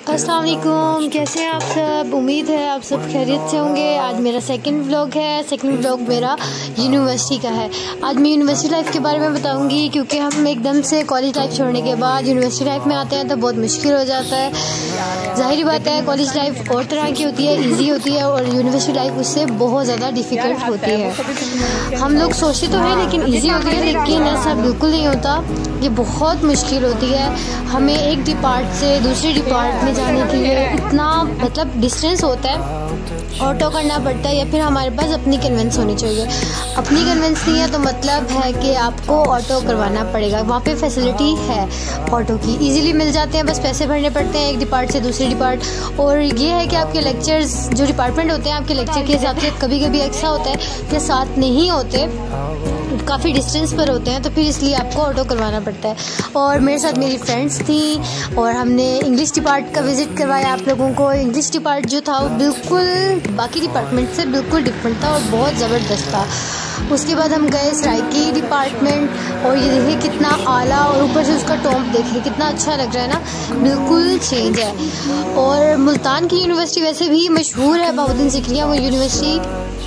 अस्सलाम वालेकुम, कैसे हैं आप सब। उम्मीद है आप सब खैरियत से होंगे। आज मेरा सेकंड व्लॉग है। सेकंड व्लॉग मेरा यूनिवर्सिटी का है। आज मैं यूनिवर्सिटी लाइफ के बारे में बताऊंगी, क्योंकि हम एकदम से कॉलेज लाइफ छोड़ने के बाद यूनिवर्सिटी लाइफ में आते हैं तो बहुत मुश्किल हो जाता है। ज़ाहिर बात है, कॉलेज लाइफ और तरह की होती है, ईजी होती है, और यूनिवर्सिटी लाइफ उससे बहुत ज़्यादा डिफ़िकल्ट होती है। हम लोग सोचते तो हैं लेकिन ईजी होती है, लेकिन ऐसा बिल्कुल नहीं होता। ये बहुत मुश्किल होती है। हमें एक डिपार्ट से दूसरे डिपार्ट में जाने के लिए इतना डिस्टेंस होता है, ऑटो करना पड़ता है, या फिर हमारे पास अपनी कन्वेंस होनी चाहिए। अपनी कन्वेंस नहीं है तो मतलब है कि आपको ऑटो करवाना पड़ेगा। वहाँ पे फैसिलिटी है ऑटो की, इजीली मिल जाते हैं, बस पैसे भरने पड़ते हैं एक डिपार्ट से दूसरे डिपार्ट। और ये है कि आपके लेक्चर्स जो डिपार्टमेंट होते हैं आपके लेक्चर के हिसाब से कभी कभी एक्स्ट्रा होता है कि साथ नहीं होते, काफ़ी डिस्टेंस पर होते हैं, तो फिर इसलिए आपको ऑटो करवाना पड़ता है। और मेरे साथ मेरी फ्रेंड्स थी और हमने इंग्लिश डिपार्ट का विज़िट करवाया आप लोगों को। इंग्लिश डिपार्ट जो था वो बिल्कुल बाकी डिपार्टमेंट से बिल्कुल डिफरेंट था और बहुत ज़बरदस्त था। उसके बाद हम गए सराइकी डिपार्टमेंट, और ये देखिए कितना आला, और ऊपर से उसका टॉप देखिए कितना अच्छा लग रहा है ना, बिल्कुल चेंज है। और मुल्तान की यूनिवर्सिटी वैसे भी मशहूर है, बहाउद्दीन ज़िक्रिया वो यूनिवर्सिटी।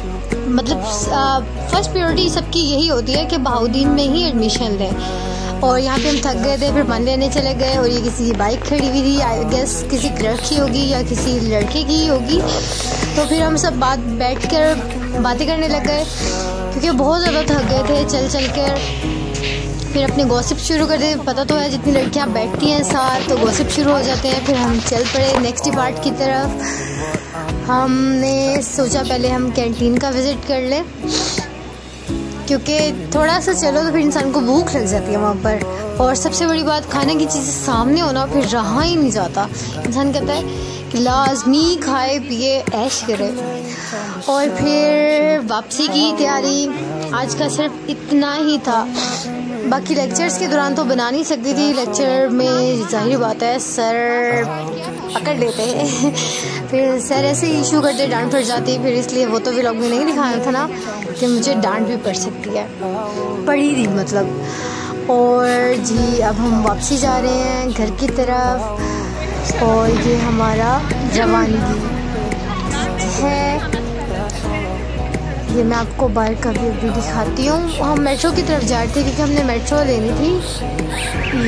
फर्स्ट प्रायोरिटी सबकी यही होती है कि बहाउद्दीन में ही एडमिशन लें। और यहाँ पे हम थक गए थे, फिर मान लेने चले गए, और ये किसी की बाइक खड़ी हुई थी, आई गेस किसी क्लर्क की होगी या किसी लड़के की होगी। तो फिर हम सब बैठकर बातें करने लग गए, क्योंकि बहुत ज़्यादा थक गए थे चल कर। फिर अपने गॉसिप शुरू कर दे। पता तो है जितनी लड़कियाँ बैठती हैं साथ तो गॉसिप शुरू हो जाते हैं। फिर हम चल पड़े नेक्स्ट डिपार्ट की तरफ। हमने सोचा पहले हम कैंटीन का विज़िट कर लें, क्योंकि थोड़ा सा चलो तो फिर इंसान को भूख लग जाती है वहाँ पर। और सबसे बड़ी बात, खाने की चीज़ें सामने होना फिर रहा ही नहीं जाता। इंसान कहता है कि लाजमी खाए पिए ऐश करे। और फिर वापसी की तैयारी। आज का सिर्फ इतना ही था, बाकी लेक्चर्स के दौरान तो बना नहीं सकती थी। लेक्चर में जाहिर बात है सर पकड़ लेते हैं फिर सर ऐसे इशू करते, डांट पड़ जाती, फिर इसलिए वो तो व्लॉग में नहीं दिखाना था ना कि मुझे डांट भी पड़ सकती है, पड़ी थी मतलब। और जी अब हम वापसी जा रहे हैं घर की तरफ, और ये हमारा रवानगी है। ये मैं आपको बाहर का व्यू भी दिखाती हूँ। हम मेट्रो की तरफ जा रहे थे क्योंकि हमने मेट्रो लेनी थी।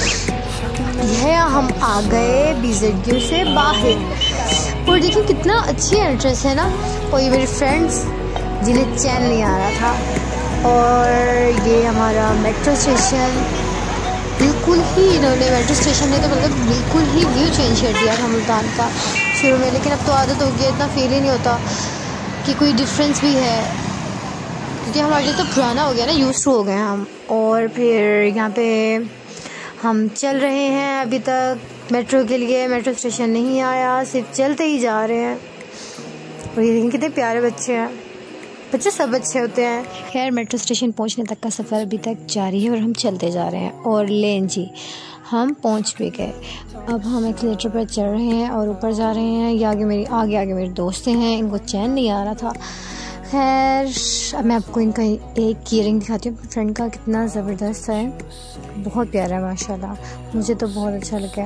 ये हम आ गए BZU से बाहर, और देखिए कितना अच्छी एंट्रेंस है ना। और ये मेरे फ्रेंड्स जिन्हें चैन नहीं आ रहा था। और ये हमारा मेट्रो स्टेशन, बिल्कुल ही इन्होंने मेट्रो स्टेशन ने तो बिल्कुल ही व्यू चेंज कर दिया था मुल्तान का शुरू में, लेकिन अब तो आदत हो गई, इतना फील ही नहीं होता कि कोई डिफरेंस भी है, क्योंकि हमारे लिए तो पुराना हो गया ना, यूज़ टू हो गए हम। और फिर यहाँ पे हम चल रहे हैं अभी तक मेट्रो के लिए। मेट्रो स्टेशन नहीं आया, सिर्फ चलते ही जा रहे हैं। और ये देखें कितने प्यारे बच्चे हैं, बच्चे सब अच्छे होते हैं। खैर मेट्रो स्टेशन पहुँचने तक का सफ़र अभी तक जारी है और हम चलते जा रहे हैं। और लेन जी हम पहुँच भी गए। अब हम एक्सीलेटर पर चढ़ रहे हैं और ऊपर जा रहे हैं। ये आगे मेरे दोस्त हैं, इनको चैन नहीं आ रहा था। खैर अब मैं आपको इनका एक ईयरिंग दिखाती हूँ फ्रेंड का, कितना ज़बरदस्त है, बहुत प्यारा है माशाल्लाह, मुझे तो बहुत अच्छा लगा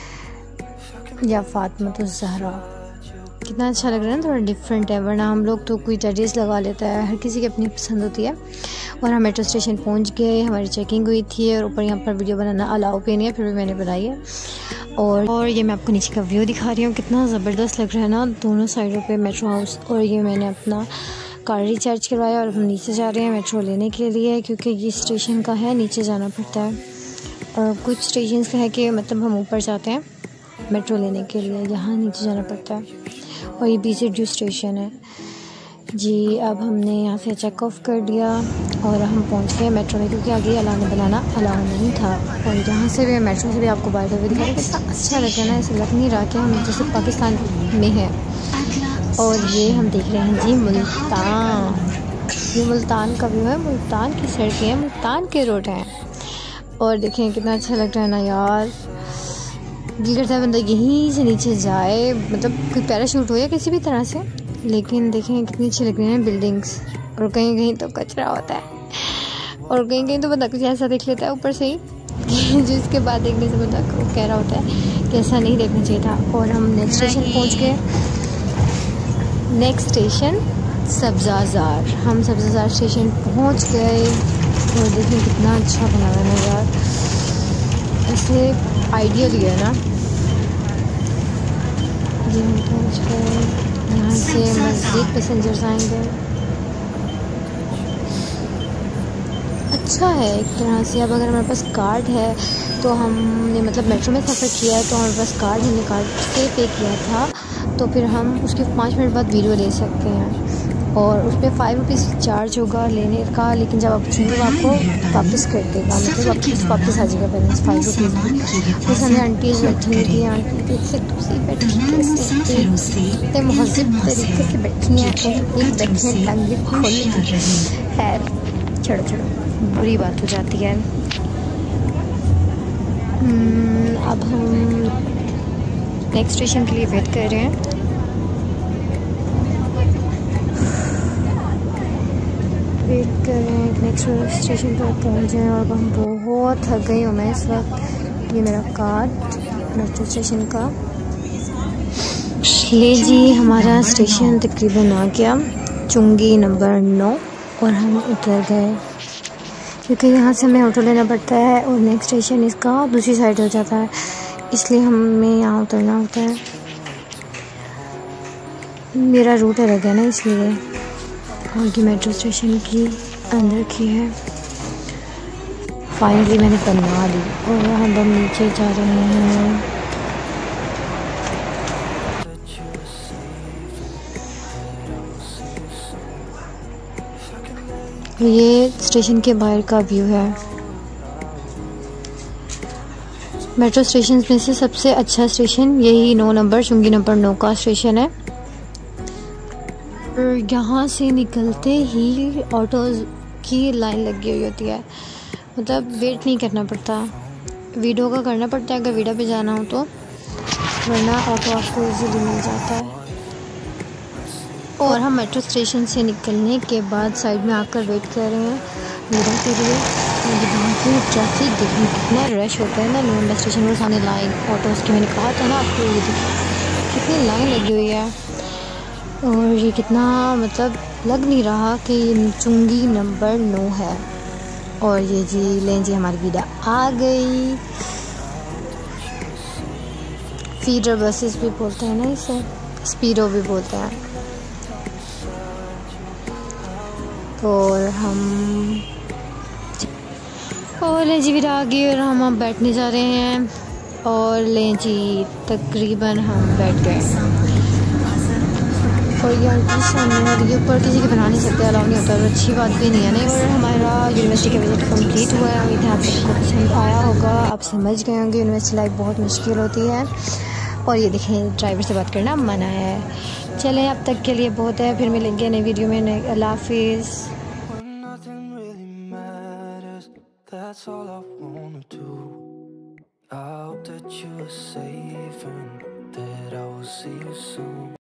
है। या फातिमा तो ज़हरा, कितना अच्छा लग रहा है ना, थोड़ा डिफरेंट है, वरना हम लोग तो कोई टेरिस लगा लेता है, हर किसी की अपनी पसंद होती है। और हम मेट्रो स्टेशन पहुंच गए, हमारी चेकिंग हुई थी, और ऊपर यहाँ पर वीडियो बनाना अलाउ पे नहीं है, फिर भी मैंने बनाई है। और ये मैं आपको नीचे का व्यू दिखा रही हूँ, कितना ज़बरदस्त लग रहा है ना दोनों साइडों पे मेट्रो हाउस। और ये मैंने अपना कार्ड रिचार्ज करवाया और हम नीचे जा रहे हैं मेट्रो लेने के लिए, क्योंकि ये स्टेशन का है, नीचे जाना पड़ता है। और कुछ स्टेशन का है कि हम ऊपर जाते हैं मेट्रो लेने के लिए, यहाँ नीचे जाना पड़ता है। और ये BZU स्टेशन है जी। अब हमने यहाँ से चेक ऑफ कर दिया और हम पहुँच गए मेट्रो में, क्योंकि आगे बनाना अलाउ नहीं था। और यहाँ से भी मेट्रो से भी आपको बाहर का भी दिखा रहा, कितना अच्छा लग रहा है ना, ऐसे लग नहीं रहा कि हम जैसे पाकिस्तान में है। और ये हम देख रहे हैं जी मुल्तान, ये मुल्तान का व्यू है, मुल्तान की सड़कें हैं, मुल्तान के रोड हैं। और देखें कितना अच्छा लग रहा है ना यार, दिल करता है बंदा यहीं से नीचे जाए, कोई पैराशूट हो या किसी भी तरह से। लेकिन देखें कितनी अच्छी लग रही हैं बिल्डिंग्स, और कहीं कहीं तो कचरा होता है, और कहीं कहीं तो बंदा कुछ ऐसा देख लेता है ऊपर से ही जो इसके बाद देखने से बंदा को कह रहा होता है कि ऐसा नहीं देखना चाहिए था। और हम नेक्स्ट स्टेशन पहुंच गए। Next station Sabzazar. हम सब्ज़ाज़ार स्टेशन पहुंच गए और देखिए कितना अच्छा बना हुआ है यार, ऐसे आइडियल ही है ना। ये हम पहुँच गए। यहाँ से मज़ीद पैसेंजर्स आएंगे। अच्छा है एक तरह से। अब अगर हमारे पास कार्ड है तो हमने मतलब मेट्रो में सफ़र किया है तो हमारे पास कार्ड, हमने कार्ड से पे किया था तो फिर हम उसके 5 मिनट बाद वीडियो ले सकते हैं। और उस पर 5 रुपीज़ चार्ज होगा लेने का, लेकिन जब आप छूँगे आपको वापस कर देगा, मतलब वापस आ जाएगा बैलेंस 5 रुपीज़ की। उस समय आंटी बैठी हुई थी, आंटी देख सकते उसी बैठी इतने महज़िब तरीके से बैठी हैं और एक बैठी हैं टांगे खोल है। छोड़ो बुरी बात हो जाती है। अब हम नेक्स्ट स्टेशन के लिए वेट कर रहे हैं। नेक्स्ट स्टेशन पर पहुंच जाएं और हम बहुत थक गई हूँ मैं इस वक्त। ये मेरा कार्ड मेट्रो स्टेशन का। ले जी, हमारा स्टेशन तकरीबन आ गया, चुंगी नंबर 9, और हम उतर गए क्योंकि यहाँ से हमें ऑटो लेना पड़ता है और नेक्स्ट स्टेशन इसका दूसरी साइड हो जाता है, इसलिए हमें यहाँ उतरना होता है। मेरा रूट अलग है ना, इसलिए। और ये मेट्रो स्टेशन की अंदर की है। फाइनली मैंने बनवा ली और हम नीचे जा रहे हैं। ये स्टेशन के बाहर का व्यू है। मेट्रो स्टेशन में से सबसे अच्छा स्टेशन यही 9 नंबर, चुंगी नंबर 9 का स्टेशन है। और यहाँ से निकलते ही ऑटोज़ की लाइन लगी हुई होती है, मतलब वेट नहीं करना पड़ता। वीडो का करना पड़ता है अगर वीडा पे जाना हो तो, वरना ऑटो आपको इजीली मिल जाता है। और हम मेट्रो स्टेशन से निकलने के बाद साइड में आकर वेट कर रहे हैं वीडा के लिए। ट्रैफिक देखिए कितना रश होता है ना नंबर स्टेशन में, सामने लाइन ऑटोज़ की। मैंने कहा था ना आपको, ये कितनी लाइन लगी हुई है और ये कितना मतलब लग नहीं रहा कि ये चुंगी नंबर 9 है। और ये जी लें जी, हमारी वीडा आ गई। फीडर बसेस भी बोलते हैं ना इसे, स्पीडो भी बोलते हैं। और लें जी वीडा आ गई और हम अब बैठने जा रहे हैं। और लें जी तकरीबन हम बैठ गए। और ये आंटी सामने और ये ऊपर किसी के बना नहीं सकते, अलाउ नहीं होता, तो अच्छी बात भी नहीं है ना। और हमारा यूनिवर्सिटी का विज़िट कंप्लीट हुआ है। उम्मीद है आप सबको पसंद आया होगा, आप समझ गए होंगे यूनिवर्सिटी लाइफ बहुत मुश्किल होती है। और ये देखें ड्राइवर से बात करना मना है। चलें अब तक के लिए बहुत है, फिर मिलेंगे नई वीडियो में। अल्लाह हाफिज़। That's all I wanna do. I hope that you are safe and that I will see you soon.